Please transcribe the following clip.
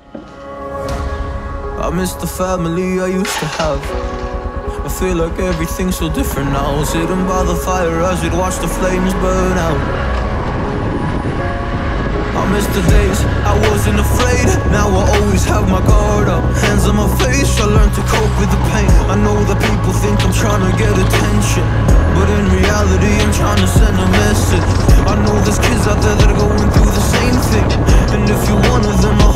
I miss the family I used to have. I feel like everything's so different now. Sitting by the fire as we'd watch the flames burn out. I miss the days I wasn't afraid. Now I always have my guard up. Hands on my face, I learned to cope with the pain. I know that people think I'm trying to get attention, but in reality I'm trying to send a message. I know there's kids out there that are going through the same thing, and if you're one of them,